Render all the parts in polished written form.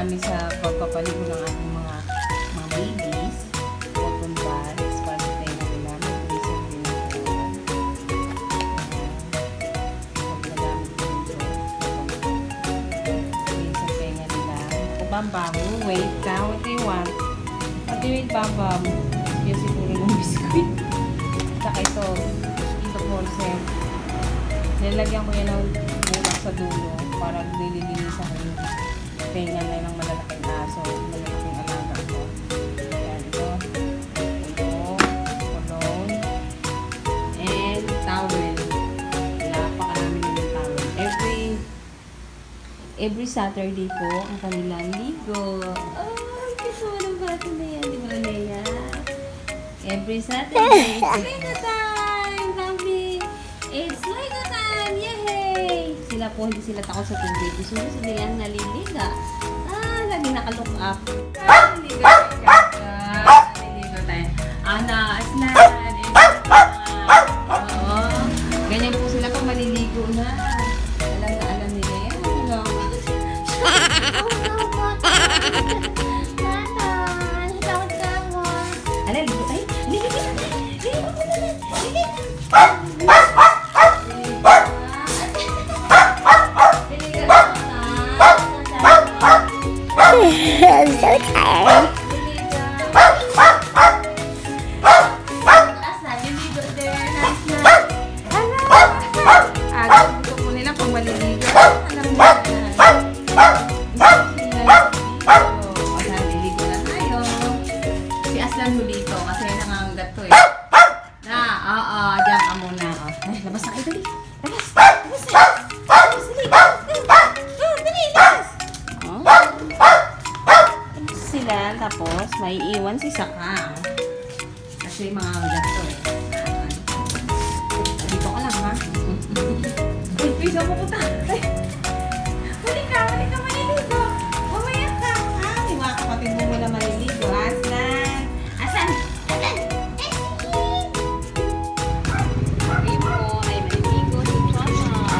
namin sa pagpapaligo ng ating mga babies. Cotton buds para sa tenga nila. Mag-reason din ako. Pag-nagamit ko dito. Sa tenga nila. Ako, Bambam. Wait ka. What do you want? What do you want, Bambam? Yung siguro ng biskuit. Saka ito porcel. Nilagyan ko yan ng bulak sa dulo para nililinisan ko yung tenga na ng malalaking aso, malalaking alaga ko. Ayan, ito. Kulong. And towel. Napakarami ng towel. Every Saturday po, ang kanilang ligo. Oh, kasi walang bata na yan. Di ba, Leia? Every Saturday, it's Lego time! Kami! It's Lego time! Yay! Sila po, hindi sila takot sa tubig. Gusto nyo sila yan naliliga. Lagi naka-look up. Naliligo tayo. Aslan! Oo. Ganyan po sila pag maliligo na. Alam nila yan. Ligo tayo. Ligo tayo. I'm so tired. Gusto po nila pag maliligo. Alam mo naliligo na tayo. Si Aslan mo dito kasi nangangagat to eh. Diyan ka muna. Labas na kayo, dali. Labas na. Labas, dali. Labas. Sila, tapos may iwan si Saka. Kasi mga agat to eh. Dito ka lang ha. Uy, saan pupunta? Huli ka maliligo. Mamaya ka. Yung mga kapatid mo muna maliligo. Aslan. Aslan. Sabi mo ay maliligo si Chona.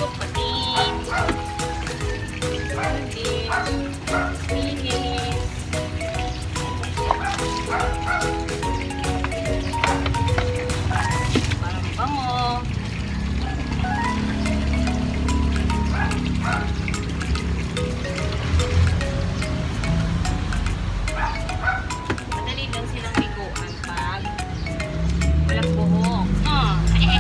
ikot patin. Linis. Parang bango. Madali lang silang liguan pag walang buhok. Oh.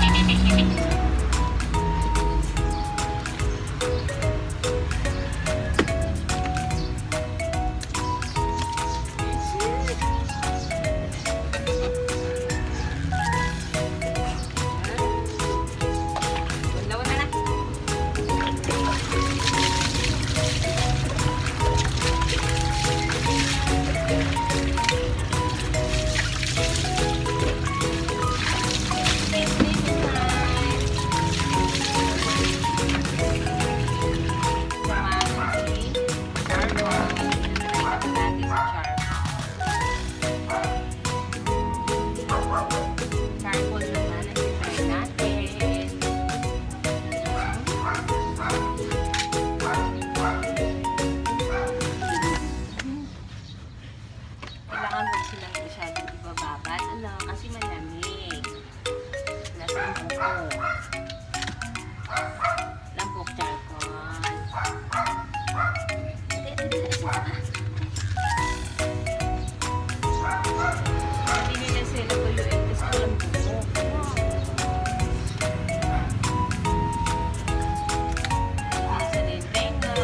Kailangan huwag silang masyadong ibababad, kasi malamig. Nasa lambok. Lambok charcoal. Hindi nila sila kuyuin kasi walang buhok. Nasa din tenga.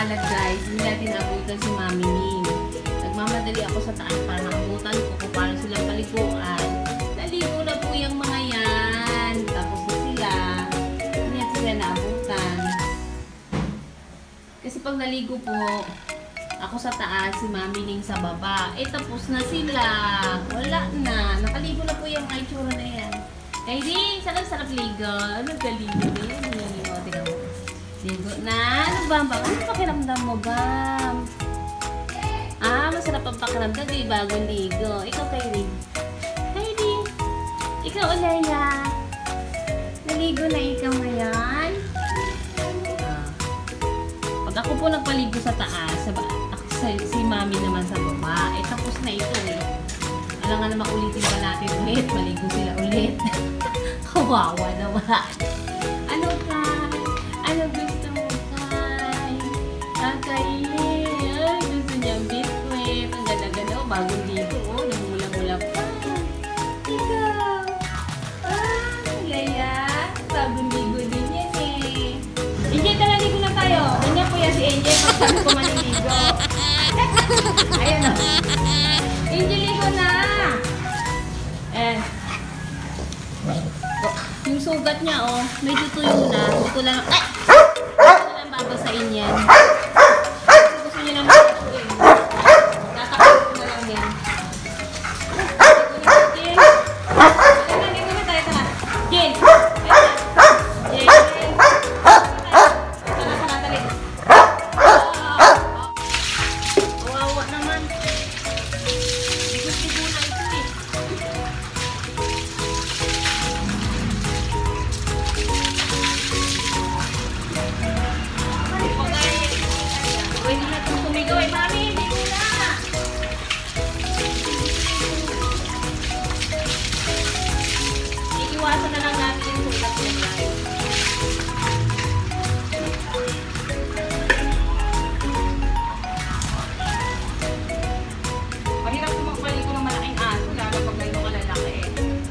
makalat guys. Hindi natin naabutan si Mami Ning. Nagmamadali ako sa taas para naabutan ko kung paano silang paliguan. Naligo na po yung mga yan. Tapos na sila. Hindi natin sila naabutan. Kasi pag naligo po, ako sa taas, si Mami Ning sa baba. Eh, tapos na sila. Wala na. Nakaligo na po yung mga itsura na yan. Kaya di, sarap ligo. Ano galigo din? Tingnan mo. Ligo na. Ano Bam? Ano pakiramdam mo, Bam? Ah, masarap ang pakiramdam. Di bagong ligo. Ikaw, Kyrie. Kyrie. Ikaw, Olaya. Naligo na ikaw ngayon? Pag ako po nagpaligo sa taas, si Mami naman sa baba. Eh, tapos na ito eh. Alam nga naman ulitin pa natin ulit. Maligo sila ulit. Kawawa naman. Ano ka? Ano gusto mo kay? Kakainin. Ay, gusto niya biskwit. Ang ganda-ganda. O, bagong ligo. O, namula-mula pa. Ikaw. Laya. Bagong ligo din yan eh. Angel, tala ligo na tayo. Ganyan po yan si Angel. Pag sabi ko maniligo. Ayan o. Angel, ligo na. Yung sugat niya, oh, medyo tuyo na. Ito lang, babasain yan. Gusto niya naman ito eh. Tatakot ko na lang yan. Ligo na tayo, tara. Jen! Jen! Tara, dali. Kawawa naman. Ligo na ito eh. Pwede na itong tumigaw eh. Mami, hindi ko na! Iiwasan na lang natin yung sulat yan guys. Mahirap kung magpaligo ng malaking aso, lalo pag kayo kalalaki eh.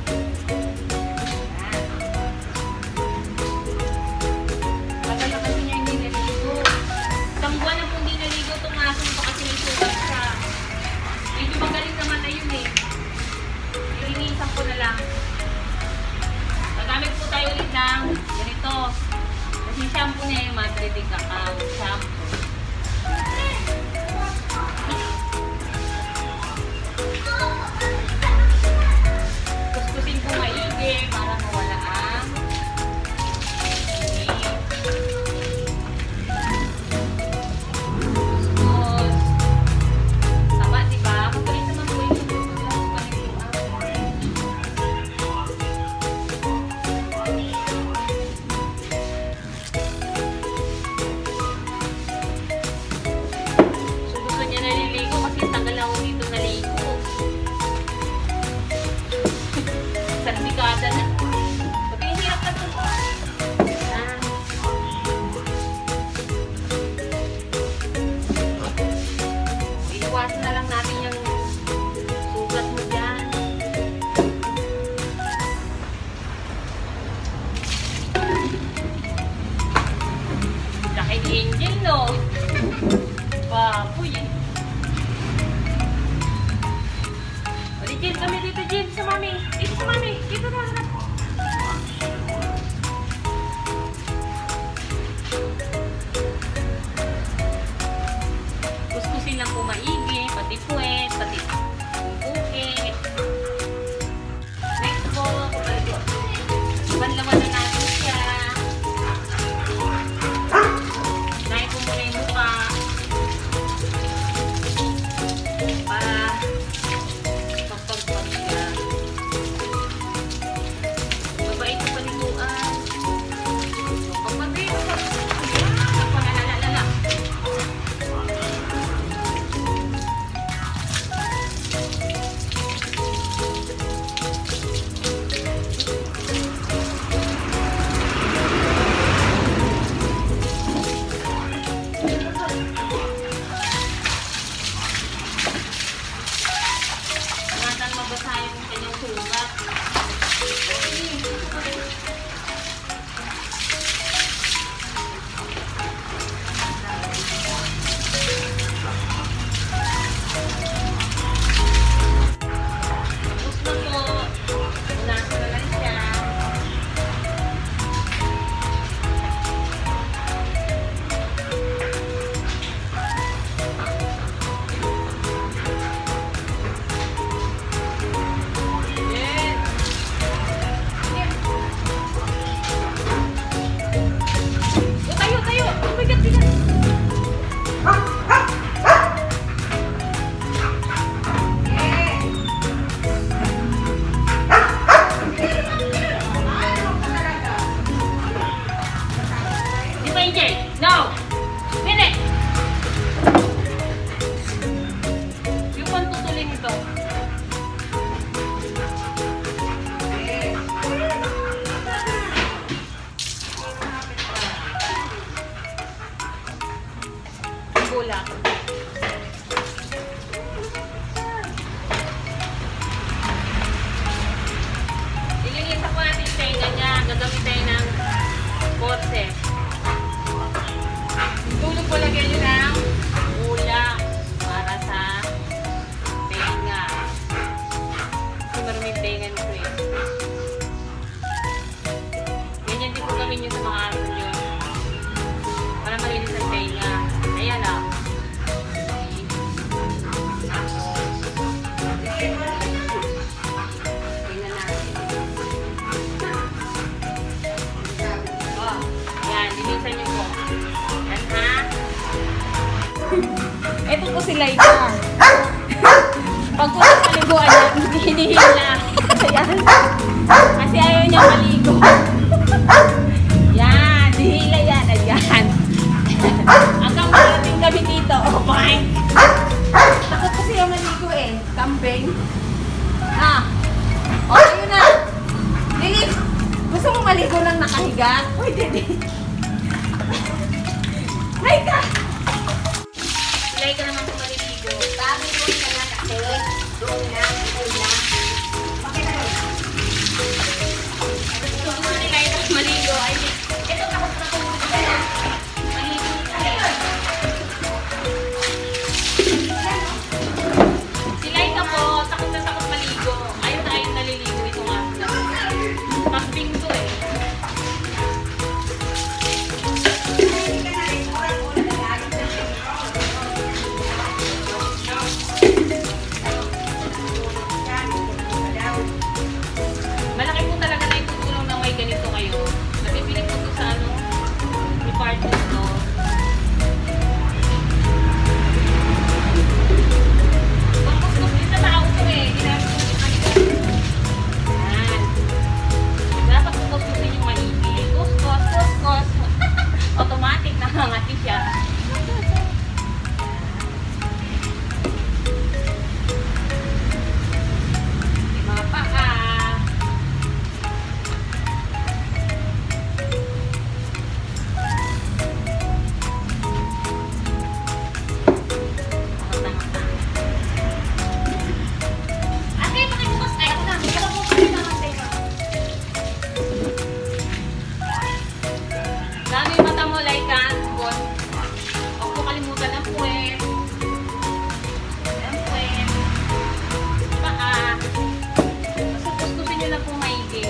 Tagal na kasi niya hindi naligo. Isang buwan na po hindi naligo itong aso pa kasi may sugat siya. Medyo magaling naman na yun eh. Ilinisan ko na lang. Nagamit po tayo ulit ng ganito. Kasi shampoo niya yung Madre de Cacao shampoo. Kuskusin ko maigi para mawala ang sertikada na. Pati yung hirap na ito. Iiwasan na lang natin yung sugat mo dyan. Laki ni Angel, no? Baboy eh. Jin, kami dito, Jin, sa Mami. Dito sa Mami. Dito na. Kuskusin lang po maigi, pati puwet, pati buke. Next po, laban-laban na natin siya. Nahin po muna yung mukha. Para gagamit tayo ng forceps. Tulog ko lagyan nyo ng ulam para sa tenga. Kasi maruming tenga nito eh. Ganyan din po gawin nyo sa mga aso nyo. Para malinis ang tenga. Ayan ah. Ito po si Laika. Pag po sa paliguan niya, hinihila. Ayan. Kasi ayaw niya maligo. Yan. Hihila yan. Ayan. Hanggang marating kami dito. Oh my. Takot po siya maligo eh. Kambing. Ah. O, ayun na. Lili, gusto mo maligo ng nakahiga? Pwede din. Laika! Laika naman po maliligo. Sabi ko siya na kasi. Doon na. Okay na rin. Gusto ko ni Laika maligo. Ito takot na kung maligo siya. Si Laika po, takot na takot maligo. Ayun na ayun naliligo ito nga. Pamping to eh. Malaki po talaga na itutulong na may ganito kayo. Napipili po ito sa department store. Pangkuskus din sa tao ito eh. Ginamit po ito kanito. Yan. Dapat po kuskusin yung malibig. Kuskus. Automatic na hangati siya. Mga paka. Dami mata mo, Laika. Huwag po kalimutan ng puwet. Ang puwet. Paa. Kuskusin nyo lang po maigi.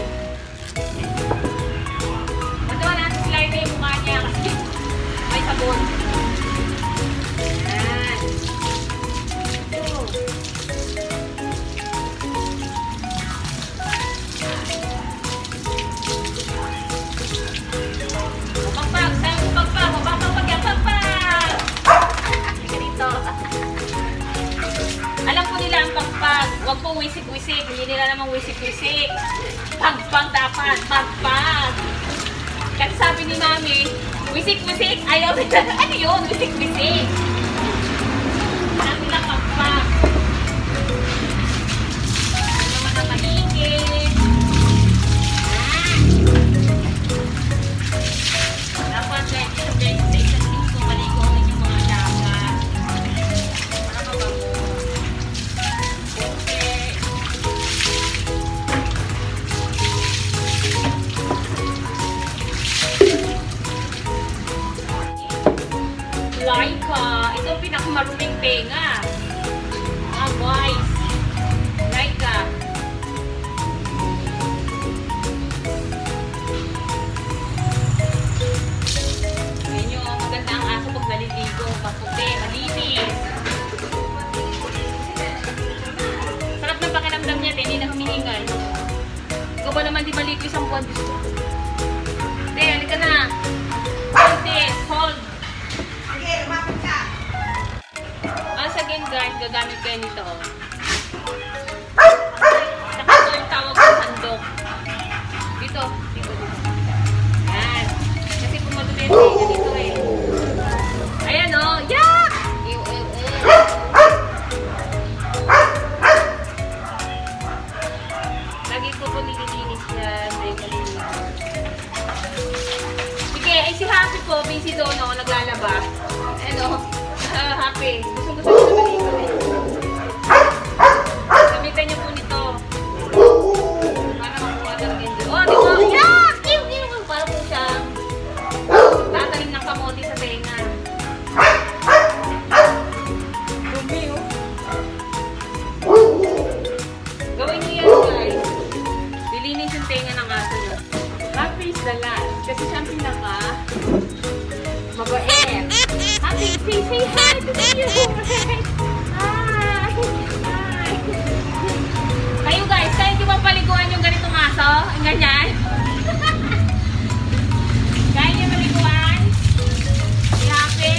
Magawa natin si Laika yung mukha niya kasi may sabon. Ayan. Alam po nila ang pagpag. Huwag po wisik-wisik. Hindi nila namang wisik-wisik. Pagpag dapat. Pagpag. Kasi sabi ni Mami, wisik-wisik. Ayaw nila. Ano yun? Wisik-wisik. Alam nila pagpag. Ano naman ang mahigit. Dapat sa isang linggo maligo ulit yung mga dapat. Para mabango. Okay. Laika. Ito ang pinakamaruming tenga. Mga guys. Laika. Maganda ang aso pag naliligo, maputi, malinis. Sarap ng pakiramdam niya, hindi na humihingal. Ikaw ba naman di maligo isang buwan gusto? Hindi, halika na. Hold this, hold. Sige, lumapit ka. Once again guys, gagamit kayo nito. Saka ito yung tawag ng sandok. Dito. Yan. Kasi pumadumi yung dito eh. Ayan o. Yak! Lagi ko po nililinis yan. Sige, ay si Happy po, busy doon o, naglalaba. Ayan o. Happy. Gusto ko sa maligo eh. Gamitan niyo po nito. Para makuha talaga yun. Oh, dito. Yak! dalas. Kasi siya ang pinaka mabait. Happy, say hi to you. Hi. Hi. Kayo guys, kaya nyo bang paliguan yung ganitong aso? Ang ganyan? Kaya nyo maliguan? Si Happy?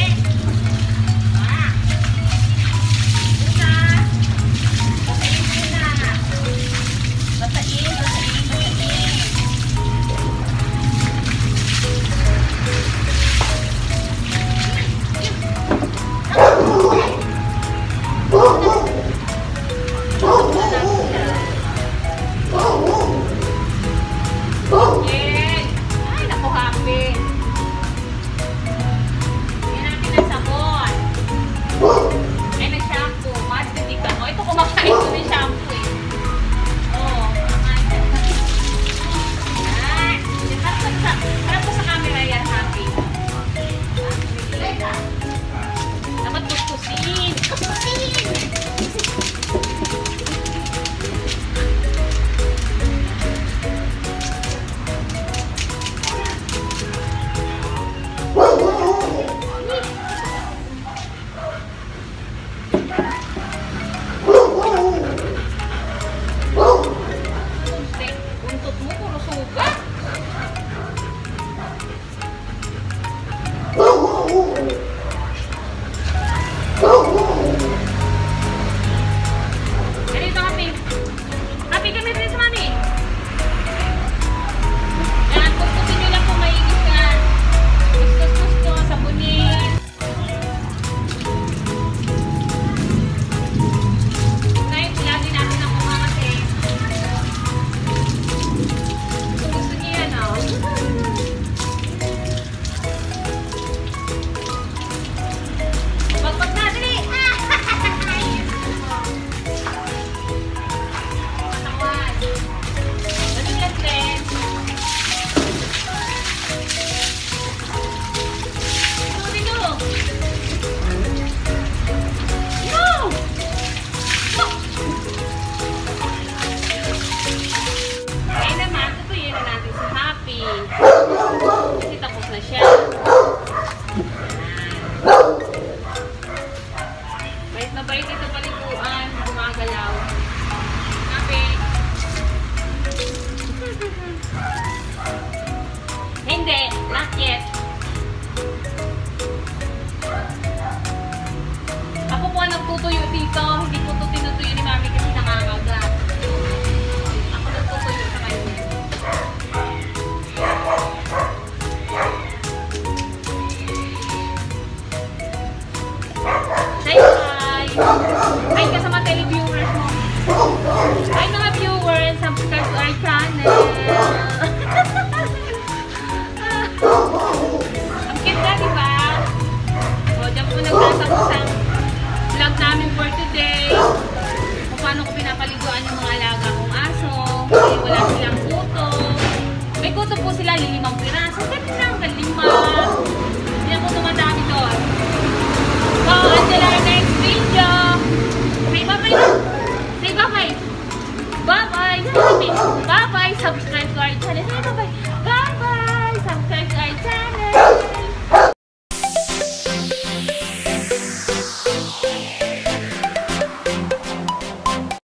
Kasi tapos na siya. Bait na bait ito paliguan. Gumagalaw. Happy. Hindi. Not yet. Ako po ang nagtutuyo dito. Hindi ko ito tinutuyo ni Mami kasi nangangagat. Ako nagtutuyo sa kanya. Hi ka sa mga televiewers mo. Hi mga viewers, subscribe to our channel. Ang cute na, diba? O, dyan po nagtatapos ang vlog namin for today. Kung paano ko pinapaliguan yung mga alaga kong aso. Kasi wala silang kuto. May kuto po sila, 5 piraso. Ganun lang, 5. Hindi ako tumadami doon. So, until our next video. Say bye-bye. Say bye-bye. Bye-bye. Bye-bye. Subscribe to our channel. Say bye-bye.